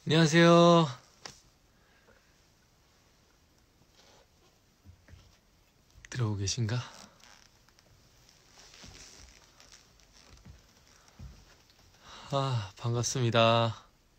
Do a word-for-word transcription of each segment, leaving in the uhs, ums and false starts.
안녕하세요. 들어오고 계신가? 아, 반갑습니다.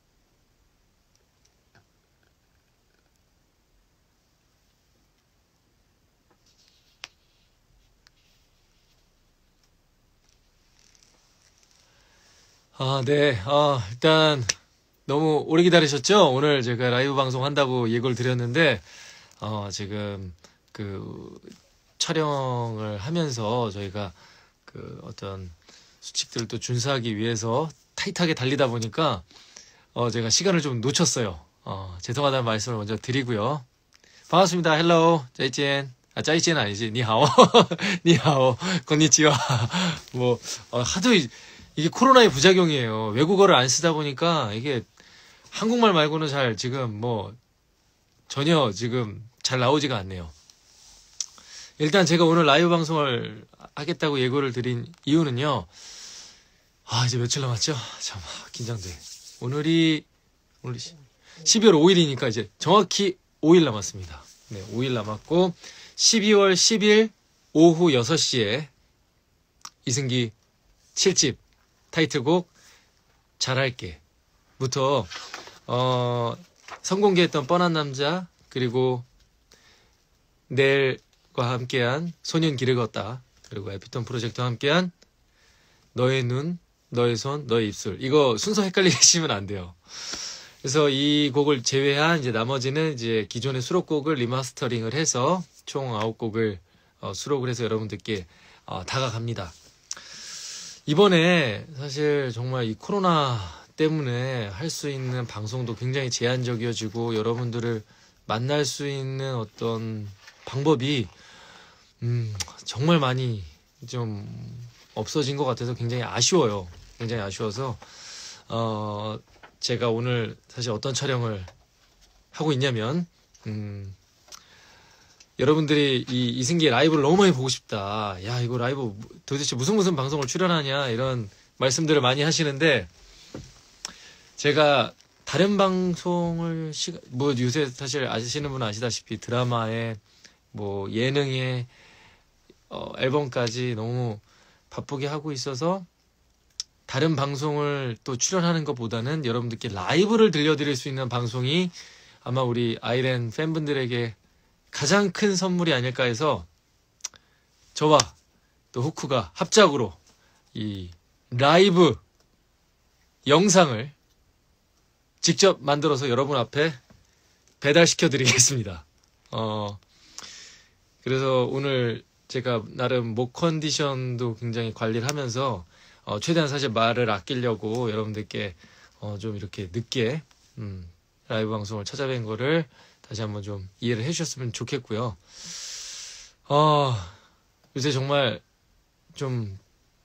아, 네. 아, 일단 너무 오래 기다리셨죠? 오늘 제가 라이브 방송 한다고 예고를 드렸는데 어, 지금 그 촬영을 하면서 저희가 그 어떤 수칙들을 또 준수하기 위해서 타이트하게 달리다 보니까 어, 제가 시간을 좀 놓쳤어요. 어, 죄송하다는 말씀을 먼저 드리고요. 반갑습니다. 헬로우, 짜이찐. 아, 짜이찐 아니지. 니하오. 니하오. 건니치와. 뭐, 어, 하도 이, 이게 코로나의 부작용이에요. 외국어를 안 쓰다 보니까 이게 한국말 말고는 잘 지금 뭐 전혀 지금 잘 나오지가 않네요. 일단 제가 오늘 라이브 방송을 하겠다고 예고를 드린 이유는요. 아, 이제 며칠 남았죠? 참, 긴장돼. 오늘이, 오늘 십이월 오일이니까 이제 정확히 오 일 남았습니다. 네, 오 일 남았고, 십이월 십일 오후 여섯 시에 이승기 칠 집 타이틀곡 잘할게 부터, 어, 선공개했던 뻔한 남자, 그리고 넬과 함께한 소년 길을 걷다, 그리고 에피톤 프로젝트와 함께한 너의 눈, 너의 손, 너의 입술. 이거 순서 헷갈리게 하시면 안 돼요. 그래서 이 곡을 제외한 이제 나머지는 이제 기존의 수록곡을 리마스터링을 해서 총 아홉 곡을 어, 수록을 해서 여러분들께 어, 다가갑니다. 이번에 사실 정말 이 코로나 때문에 할 수 있는 방송도 굉장히 제한적이어지고 여러분들을 만날 수 있는 어떤 방법이 음, 정말 많이 좀 없어진 것 같아서 굉장히 아쉬워요. 굉장히 아쉬워서 어, 제가 오늘 사실 어떤 촬영을 하고 있냐면 음, 여러분들이 이 이승기의 라이브를 너무 많이 보고 싶다. 야, 이거 라이브 도대체 무슨 무슨 방송을 출연하냐 이런 말씀들을 많이 하시는데 제가 다른 방송을 시가, 뭐 요새 사실 아시는 분은 아시다시피 드라마에 뭐 예능에 어, 앨범까지 너무 바쁘게 하고 있어서 다른 방송을 또 출연하는 것보다는 여러분들께 라이브를 들려드릴 수 있는 방송이 아마 우리 아이랜 팬분들에게 가장 큰 선물이 아닐까 해서 저와 또 후쿠가 합작으로 이 라이브 영상을 직접 만들어서 여러분 앞에 배달시켜 드리겠습니다. 어, 그래서 오늘 제가 나름 목 컨디션도 굉장히 관리를 하면서 어, 최대한 사실 말을 아끼려고 여러분들께 어, 좀 이렇게 늦게 음, 라이브 방송을 찾아뵌 거를 다시 한번 좀 이해를 해주셨으면 좋겠고요. 어, 요새 정말 좀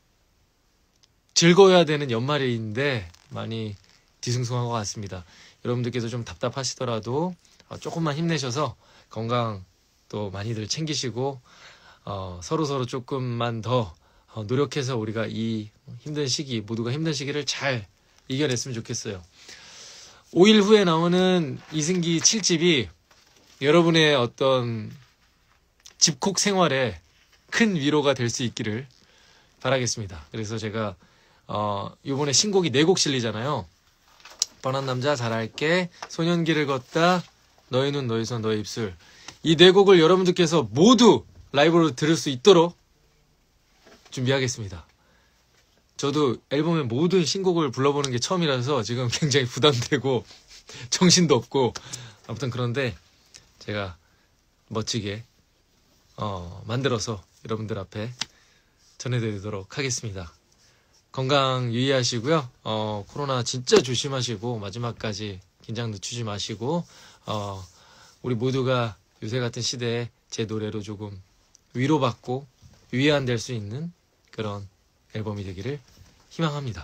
즐거워야 되는 연말인데 많이 뒤숭숭한 것 같습니다. 여러분들께서 좀 답답하시더라도 어, 조금만 힘내셔서 건강 또 많이들 챙기시고 어, 서로서로 조금만 더 어, 노력해서 우리가 이 힘든 시기, 모두가 힘든 시기를 잘 이겨냈으면 좋겠어요. 오 일 후에 나오는 이승기 칠 집이 여러분의 어떤 집콕 생활에 큰 위로가 될 수 있기를 바라겠습니다. 그래서 제가 어, 이번에 신곡이 네 곡 실리잖아요. 뻔한 남자, 잘할게, 소년길을 걷다, 너의 눈, 너의 손, 너의 입술. 이 네 곡을 여러분들께서 모두 라이브로 들을 수 있도록 준비하겠습니다. 저도 앨범의 모든 신곡을 불러보는 게 처음이라서 지금 굉장히 부담되고 정신도 없고 아무튼 그런데 제가 멋지게 어, 만들어서 여러분들 앞에 전해드리도록 하겠습니다. 건강 유의하시고요. 어, 코로나 진짜 조심하시고 마지막까지 긴장 늦추지 마시고 어, 우리 모두가 요새 같은 시대에 제 노래로 조금 위로받고 위안될 수 있는 그런 앨범이 되기를 희망합니다.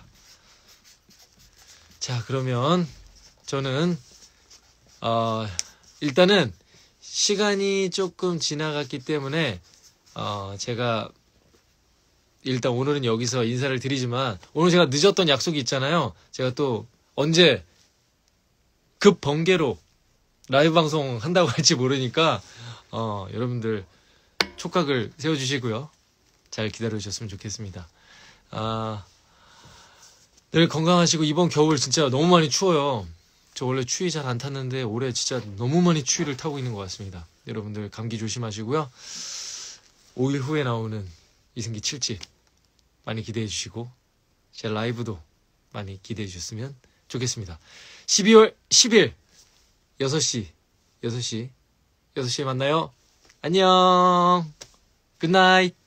자, 그러면 저는 어, 일단은 시간이 조금 지나갔기 때문에 어, 제가 일단 오늘은 여기서 인사를 드리지만 오늘 제가 늦었던 약속이 있잖아요. 제가 또 언제 급 번개로 라이브 방송 한다고 할지 모르니까, 어, 여러분들 촉각을 세워주시고요. 잘 기다려주셨으면 좋겠습니다. 아, 늘 건강하시고, 이번 겨울 진짜 너무 많이 추워요. 저 원래 추위 잘 안 탔는데, 올해 진짜 너무 많이 추위를 타고 있는 것 같습니다. 여러분들 감기 조심하시고요. 오 일 후에 나오는 이승기 칠 집 많이 기대해 주시고, 제 라이브도 많이 기대해 주셨으면 좋겠습니다. 십이월 십일 여섯 시 여섯 시 여섯 시에 만나요. 안녕. 굿나잇.